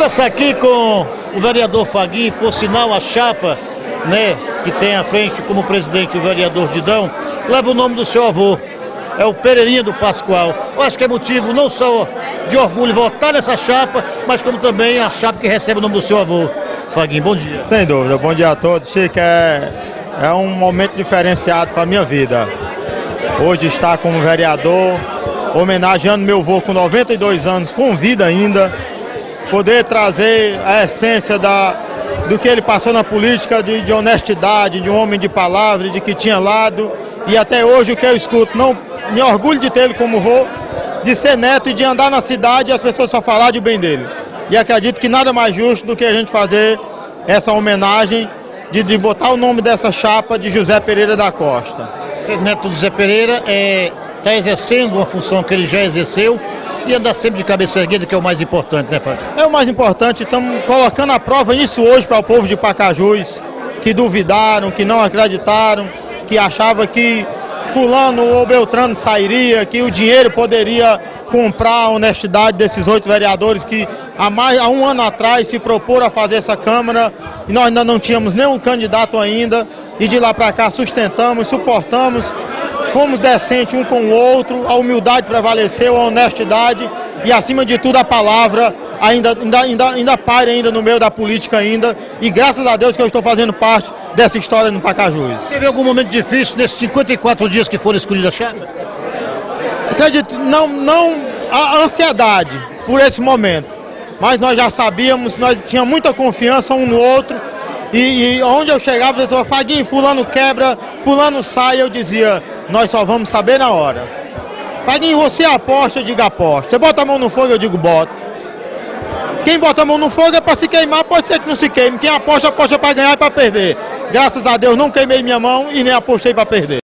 conversar aqui com o vereador Faguinho, por sinal a chapa, né, que tem à frente como presidente o vereador Didão, leva o nome do seu avô, é o Pereirinha do Pascoal. Eu acho que é motivo não só de orgulho votar nessa chapa, mas como também a chapa que recebe o nome do seu avô. Faguinho, bom dia. Sem dúvida, bom dia a todos. Chico, é um momento diferenciado para a minha vida. Hoje estar como vereador, homenageando meu avô com 92 anos, com vida ainda, poder trazer a essência do que ele passou na política, de honestidade, de um homem de palavra, de que tinha lado, e até hoje o que eu escuto, não me orgulho de ter ele como avô, de ser neto e de andar na cidade e as pessoas só falar de bem dele. E acredito que nada mais justo do que a gente fazer essa homenagem de botar o nome dessa chapa de José Pereira da Costa. Ser neto do Zé Pereira está exercendo uma função que ele já exerceu e andar sempre de cabeça erguida, que é o mais importante, né, Fábio? É o mais importante, estamos colocando à prova isso hoje para o povo de Pacajus, que duvidaram, que não acreditaram, que achava que fulano ou Beltrano sairia, que o dinheiro poderia comprar a honestidade desses 8 vereadores que há um ano atrás se proporam a fazer essa Câmara e nós ainda não tínhamos nenhum candidato ainda, e de lá para cá sustentamos, suportamos, fomos decentes um com o outro, a humildade prevaleceu, a honestidade e acima de tudo a palavra ainda paira ainda no meio da política ainda, e graças a Deus que eu estou fazendo parte dessa história no Pacajus. Teve algum momento difícil nesses 54 dias que foram escolhidos a chapa? Acredito, não a ansiedade por esse momento, mas nós já sabíamos, nós tínhamos muita confiança um no outro, e onde eu chegava, a pessoa, Faguinho, fulano quebra, fulano sai, eu dizia, nós só vamos saber na hora. Faguinho, você aposta, eu digo aposta. Você bota a mão no fogo, eu digo bota. Quem bota a mão no fogo é para se queimar, pode ser que não se queime. Quem aposta, aposta para ganhar e para perder. Graças a Deus não queimei minha mão e nem apostei para perder.